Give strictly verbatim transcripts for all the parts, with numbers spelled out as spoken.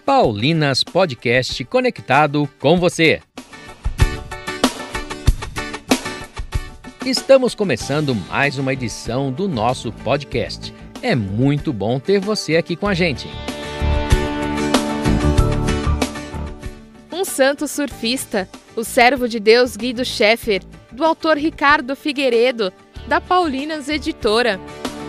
Paulinas Podcast conectado com você. Estamos começando mais uma edição do nosso podcast. É muito bom ter você aqui com a gente. Um santo surfista, o servo de Deus Guido Scheffer, do autor Ricardo Figueiredo, da Paulinas Editora.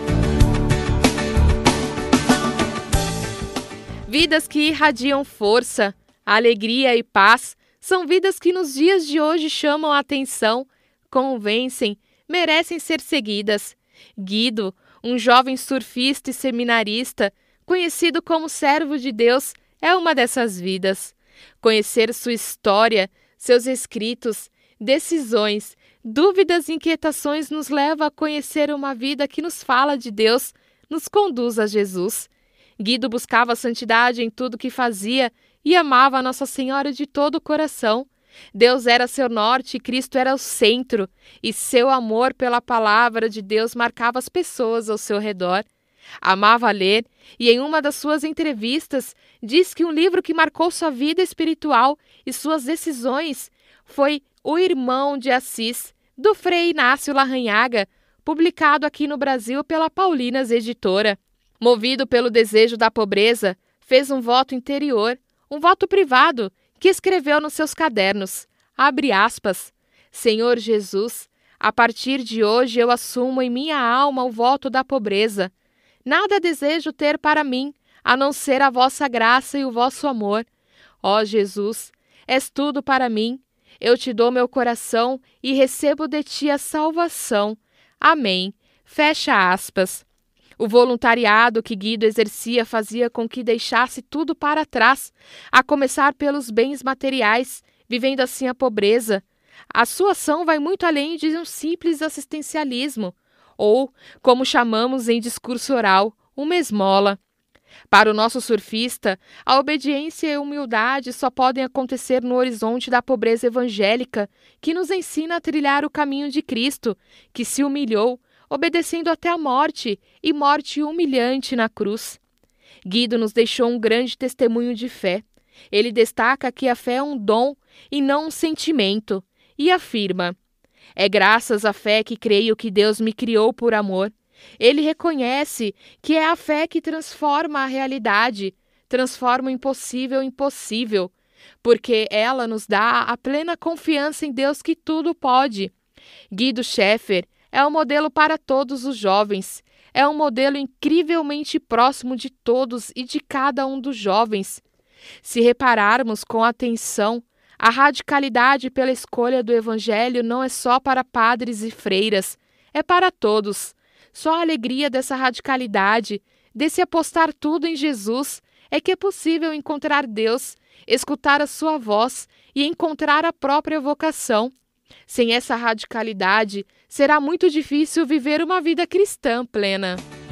Vidas que irradiam força, alegria e paz, são vidas que nos dias de hoje chamam a atenção, convencem, merecem ser seguidas. Guido, um jovem surfista e seminarista, conhecido como servo de Deus, é uma dessas vidas. Conhecer sua história, seus escritos, decisões, dúvidas e inquietações nos leva a conhecer uma vida que nos fala de Deus, nos conduz a Jesus. Guido buscava a santidade em tudo que fazia e amava a Nossa Senhora de todo o coração. Deus era seu norte e Cristo era o centro, e seu amor pela palavra de Deus marcava as pessoas ao seu redor. Amava ler e, em uma das suas entrevistas, diz que um livro que marcou sua vida espiritual e suas decisões foi O Irmão de Assis, do Frei Inácio Larrañaga, publicado aqui no Brasil pela Paulinas Editora. Movido pelo desejo da pobreza, fez um voto interior, um voto privado, que escreveu nos seus cadernos, abre aspas, Senhor Jesus, a partir de hoje eu assumo em minha alma o voto da pobreza. Nada desejo ter para mim, a não ser a vossa graça e o vosso amor. Ó Jesus, és tudo para mim, eu te dou meu coração e recebo de ti a salvação. Amém. Fecha aspas. O voluntariado que Guido exercia fazia com que deixasse tudo para trás, a começar pelos bens materiais, vivendo assim a pobreza. A sua ação vai muito além de um simples assistencialismo, ou, como chamamos em discurso oral, uma esmola. Para o nosso surfista, a obediência e a humildade só podem acontecer no horizonte da pobreza evangélica, que nos ensina a trilhar o caminho de Cristo, que se humilhou, obedecendo até a morte, e morte humilhante na cruz. Guido nos deixou um grande testemunho de fé. Ele destaca que a fé é um dom e não um sentimento, e afirma, é graças à fé que creio que Deus me criou por amor. Ele reconhece que é a fé que transforma a realidade, transforma o impossível em possível, porque ela nos dá a plena confiança em Deus que tudo pode. Guido Scheffer é um modelo para todos os jovens. É um modelo incrivelmente próximo de todos e de cada um dos jovens. Se repararmos com atenção, a radicalidade pela escolha do Evangelho não é só para padres e freiras, é para todos. Só a alegria dessa radicalidade, desse apostar tudo em Jesus, é que é possível encontrar Deus, escutar a sua voz e encontrar a própria vocação. Sem essa radicalidade, será muito difícil viver uma vida cristã plena.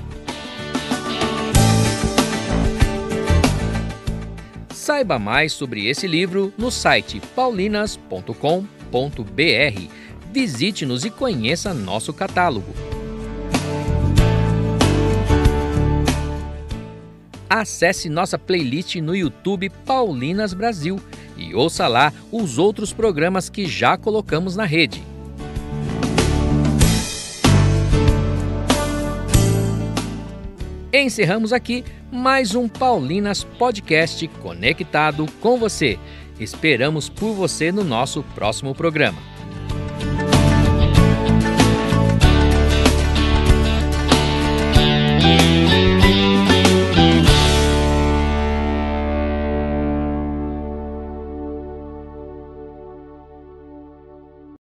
Saiba mais sobre esse livro no site paulinas ponto com ponto br. Visite-nos e conheça nosso catálogo. Acesse nossa playlist no YouTube Paulinas Brasil e ouça lá os outros programas que já colocamos na rede. Encerramos aqui mais um Paulinas Podcast conectado com você. Esperamos por você no nosso próximo programa.